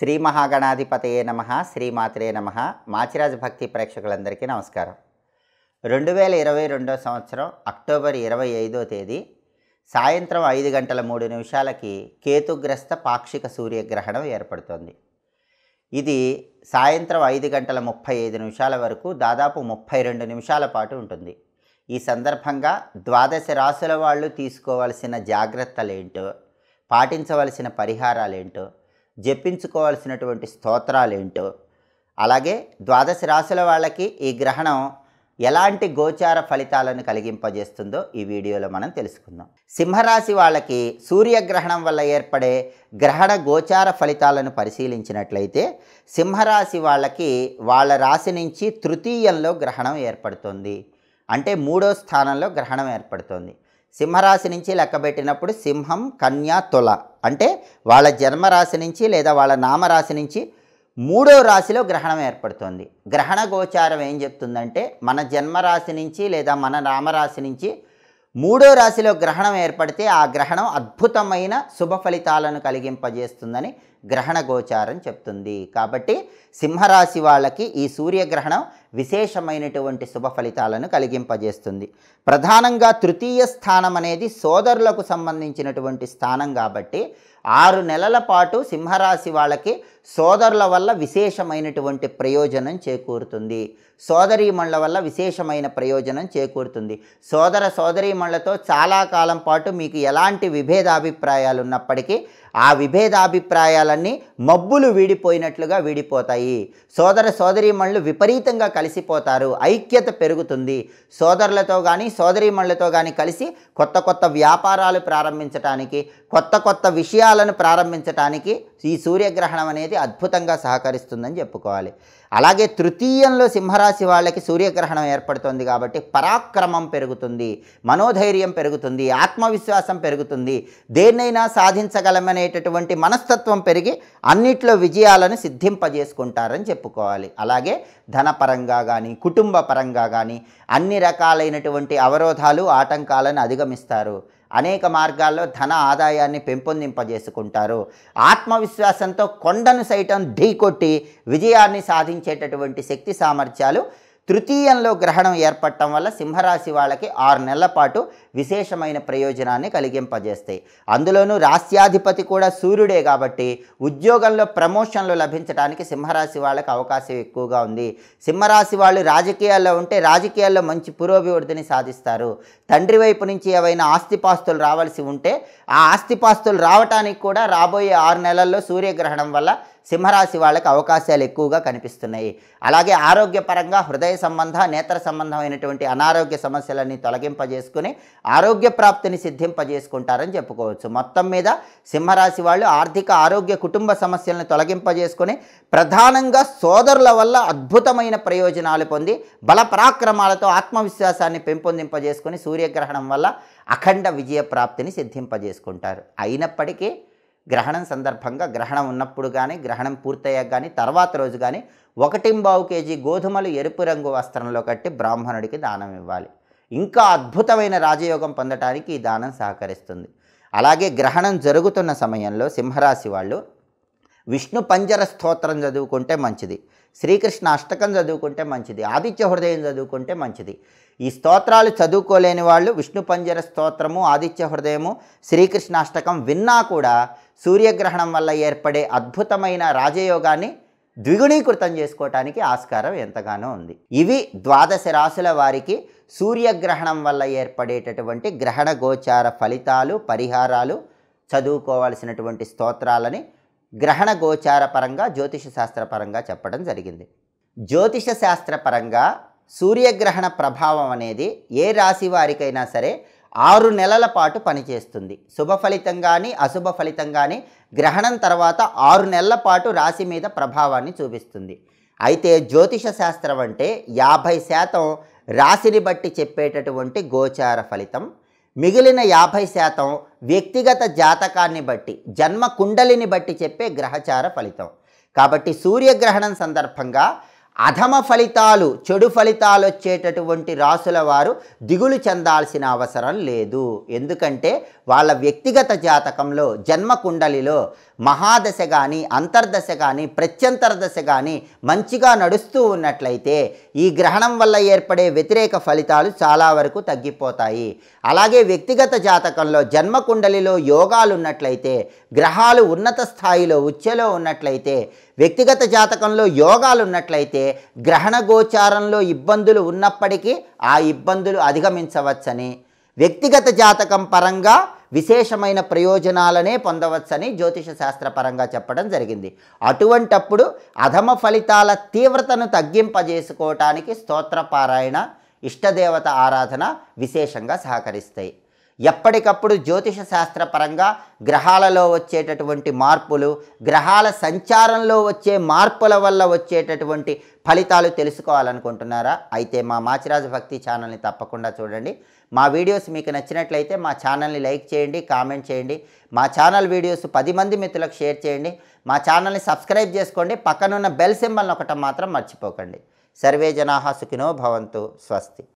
శ్రీ మహాగణాధిపతయే నమః, శ్రీమాత్రే నమః. మాచిరాజు భక్తి ప్రేక్షకులందరికీ నమస్కారం. 2022 సంవత్సరం అక్టోబర్ 25వ తేదీ సాయంత్రం 5:03 కేతుగ్రస్త పాక్షిక సూర్యగ్రహణం ఏర్పడుతోంది. ఇది సాయంత్రం 5:35 వరకు దాదాపు 32 నిమిషాల పాటు ఉంటుంది. ఈ సందర్భంగా ద్వాదశ రాశుల వాళ్ళు తీసుకోవాల్సిన జాగ్రత్తలేంటో, పాటించవలసిన పరిహారాలేంటో, జపించుకోవాల్సినటువంటి స్తోత్రాలేంటో, అలాగే ద్వాదశ రాశుల వాళ్ళకి ఈ గ్రహణం ఎలాంటి గోచార ఫలితాలను కలిగింపజేస్తుందో ఈ వీడియోలో మనం తెలుసుకుందాం. సింహరాశి వాళ్ళకి సూర్యగ్రహణం వల్ల ఏర్పడే గ్రహణ గోచార ఫలితాలను పరిశీలించినట్లయితే సింహరాశి వాళ్ళకి వాళ్ళ రాశి నుంచి తృతీయంలో గ్రహణం ఏర్పడుతుంది. అంటే 3వ స్థానంలో గ్రహణం ఏర్పడుతుంది. సింహరాశి నుంచి లెక్కబెట్టినప్పుడు సింహం, కన్య, తుల అంటే వాళ్ళ జన్మరాశి నుంచి లేదా వాళ్ళ నామరాశి నుంచి 3వ రాశిలో గ్రహణం ఏర్పడుతుంది. గ్రహణ గోచారం ఏం చెప్తుందంటే మన జన్మరాశి నుంచి లేదా మన నామరాశి నుంచి 3వ రాశిలో గ్రహణం ఏర్పడితే ఆ గ్రహణం అద్భుతమైన శుభ ఫలితాలను కలిగింపజేస్తుందని గ్రహణ గోచారం చెప్తుంది. కాబట్టి సింహరాశి వాళ్ళకి ఈ సూర్యగ్రహణం విశేషమైనటువంటి శుభ ఫలితాలను కలిగింపజేస్తుంది. ప్రధానంగా తృతీయ స్థానం అనేది సోదరులకు సంబంధించినటువంటి స్థానం కాబట్టి 6 నెలల పాటు సింహరాశి వాళ్ళకి సోదరుల వల్ల విశేషమైనటువంటి ప్రయోజనం చేకూరుతుంది. సోదరీమణుల వల్ల విశేషమైన ప్రయోజనం చేకూరుతుంది. సోదర సోదరీమణులతో చాలా కాలం పాటు మీకు ఎలాంటి విభేదాభిప్రాయాలు ఉన్నప్పటికీ ఆ విభేదాభిప్రాయాలన్నీ మబ్బులు వీడిపోయినట్లుగా వీడిపోతాయి. సోదర సోదరీమణులు విపరీతంగా కలిసిపోతారు, ఐక్యత పెరుగుతుంది. సోదరులతో కానీ సోదరీమణులతో కానీ కలిసి కొత్త కొత్త వ్యాపారాలు ప్రారంభించడానికి, కొత్త కొత్త విషయాలను ప్రారంభించడానికి ఈ సూర్యగ్రహణం అనేది అద్భుతంగా సహకరిస్తుందని చెప్పుకోవాలి. అలాగే తృతీయంలో సింహరాశి వాళ్ళకి సూర్యగ్రహణం ఏర్పడుతుంది కాబట్టి పరాక్రమం పెరుగుతుంది, మనోధైర్యం పెరుగుతుంది, ఆత్మవిశ్వాసం పెరుగుతుంది, దేన్నైనా సాధించగలమనేటటువంటి మనస్తత్వం పెరిగి అన్నిట్లో విజయాలను సిద్ధింపజేసుకుంటారని చెప్పుకోవాలి. అలాగే ధనపరంగా కానీ కుటుంబ పరంగా కానీ అన్ని రకాలైనటువంటి అవరోధాలు, ఆటంకాలను అధిగమిస్తారు. అనేక మార్గాల్లో ధన ఆదాయాన్ని పెంపొందింపజేసుకుంటారు. ఆత్మవిశ్వాసంతో కొండను సైతం ఢీకొట్టి విజయాన్ని సాధించేటటువంటి శక్తి సామర్థ్యాలు తృతీయంలో గ్రహణం ఏర్పడటం వల్ల సింహరాశి వాళ్ళకి 6 నెలల పాటు విశేషమైన ప్రయోజనాన్ని కలిగింపజేస్తాయి. అందులోనూ రాశ్యాధిపతి కూడా సూర్యుడే కాబట్టి ఉద్యోగంలో ప్రమోషన్లు లభించడానికి సింహరాశి వాళ్ళకి అవకాశం ఎక్కువగా ఉంది. సింహరాశి వాళ్ళు రాజకీయాల్లో ఉంటే రాజకీయాల్లో మంచి పురోభివృద్ధిని సాధిస్తారు. తండ్రి వైపు నుంచి ఏవైనా ఆస్తిపాస్తులు రావాల్సి ఉంటే ఆ ఆస్తిపాస్తులు రావటానికి కూడా రాబోయే 6 నెలల్లో సూర్యగ్రహణం వల్ల సింహరాశి వాళ్ళకి అవకాశాలు ఎక్కువగా కనిపిస్తున్నాయి. అలాగే ఆరోగ్యపరంగా హృదయ సంబంధ, నేత్ర సంబంధమైనటువంటి అనారోగ్య సమస్యలన్నీ తొలగింపజేసుకుని ఆరోగ్య ప్రాప్తిని సిద్ధింపజేసుకుంటారని చెప్పుకోవచ్చు. మొత్తం మీద సింహరాశి వాళ్ళు ఆర్థిక, ఆరోగ్య, కుటుంబ సమస్యలను తొలగింపజేసుకుని ప్రధానంగా సోదరుల వల్ల అద్భుతమైన ప్రయోజనాలు పొంది బల పరాక్రమాలతో ఆత్మవిశ్వాసాన్ని పెంపొందింపజేసుకుని సూర్యగ్రహణం వల్ల అఖండ విజయ ప్రాప్తిని సిద్ధింపజేసుకుంటారు. అయినప్పటికీ గ్రహణం సందర్భంగా గ్రహణం ఉన్నప్పుడు కానీ గ్రహణం పూర్తయ్యాక కానీ తర్వాత రోజు కానీ 1.25 కేజీ గోధుమలు ఎరుపు రంగు వస్త్రంలో కట్టి బ్రాహ్మణుడికి దానం ఇవ్వాలి. ఇంకా అద్భుతమైన రాజయోగం పొందటానికి ఈ దానం సహకరిస్తుంది. అలాగే గ్రహణం జరుగుతున్న సమయంలో సింహరాశి వాళ్ళు విష్ణు పంజర స్తోత్రం చదువుకుంటే మంచిది, శ్రీకృష్ణ అష్టకం చదువుకుంటే మంచిది, ఆదిత్య హృదయం చదువుకుంటే మంచిది. ఈ స్తోత్రాలు చదువుకోలేని వాళ్ళు విష్ణు పంజర స్తోత్రము, ఆదిత్య హృదయము, శ్రీకృష్ణ అష్టకం విన్నా కూడా సూర్యగ్రహణం వల్ల ఏర్పడే అద్భుతమైన రాజయోగాన్ని ద్విగుణీకృతం చేసుకోవటానికి ఆస్కారం ఎంతగానో ఉంది. ఇవి ద్వాదశ రాశుల వారికి సూర్యగ్రహణం వల్ల ఏర్పడేటటువంటి గ్రహణ గోచార ఫలితాలు, పరిహారాలు, చదువుకోవాల్సినటువంటి స్తోత్రాలని గ్రహణ గోచార పరంగా జ్యోతిష శాస్త్రపరంగా చెప్పడం జరిగింది. జ్యోతిష శాస్త్రపరంగా సూర్యగ్రహణ ప్రభావం అనేది ఏ రాశి వారికైనా సరే 6 నెలల పాటు పనిచేస్తుంది. శుభ ఫలితం కానీ అశుభ ఫలితం కానీ గ్రహణం తర్వాత 6 నెలల పాటు రాశి మీద ప్రభావాన్ని చూపిస్తుంది. అయితే జ్యోతిష శాస్త్రం అంటే 50% రాశిని బట్టి చెప్పేటటువంటి గోచార ఫలితం, మిగిలిన 50% వ్యక్తిగత జాతకాన్ని బట్టి, జన్మ కుండలిని బట్టి చెప్పే గ్రహచార ఫలితం. కాబట్టి సూర్యగ్రహణం సందర్భంగా అధమ ఫలితాలు, చెడు ఫలితాలు వచ్చేటటువంటి రాసుల వారు దిగులు చెందాల్సిన అవసరం లేదు. ఎందుకంటే వాళ్ళ వ్యక్తిగత జాతకంలో, జన్మ కుండలిలో మహాదశ కానీ అంతర్దశ కానీ ప్రత్యంతర దశ కానీ మంచిగా నడుస్తూ ఉన్నట్లయితే ఈ గ్రహణం వల్ల ఏర్పడే వ్యతిరేక ఫలితాలు చాలా వరకు తగ్గిపోతాయి. అలాగే వ్యక్తిగత జాతకంలో జన్మకుండలిలో యోగాలు ఉన్నట్లయితే, గ్రహాలు ఉన్నత స్థాయిలో ఉచ్ఛలో ఉన్నట్లయితే, వ్యక్తిగత జాతకంలో యోగాలు ఉన్నట్లయితే గ్రహణ గోచారంలో ఇబ్బందులు ఉన్నప్పటికీ ఆ ఇబ్బందులు అధిగమించవచ్చని, వ్యక్తిగత జాతకం పరంగా విశేషమైన ప్రయోజనాలనే పొందవచ్చని జ్యోతిష శాస్త్రపరంగా చెప్పడం జరిగింది. అటువంటప్పుడు అధమ ఫలితాల తీవ్రతను తగ్గింపజేసుకోవటానికి స్తోత్రపారాయణ, ఇష్టదేవత ఆరాధన విశేషంగా సహకరిస్తాయి. ఎప్పటికప్పుడు జ్యోతిష శాస్త్రపరంగా గ్రహాలలో వచ్చేటటువంటి మార్పులు, గ్రహాల సంచారంలో వచ్చే మార్పుల వల్ల వచ్చేటటువంటి ఫలితాలు తెలుసుకోవాలనుకుంటున్నారా? అయితే మా మాచిరాజు భక్తి ఛానల్ని తప్పకుండా చూడండి. మా వీడియోస్ మీకు నచ్చినట్లయితే మా ఛానల్ని లైక్ చేయండి, కామెంట్ చేయండి. మా ఛానల్ వీడియోస్ 10 మంది మిత్రులకు షేర్ చేయండి. మా ఛానల్ని సబ్స్క్రైబ్ చేసుకోండి. పక్కనున్న బెల్ సింబల్ నొక్కటం మాత్రం మర్చిపోకండి. సర్వే జనాః సుఖినో భవంతు. స్వస్తి.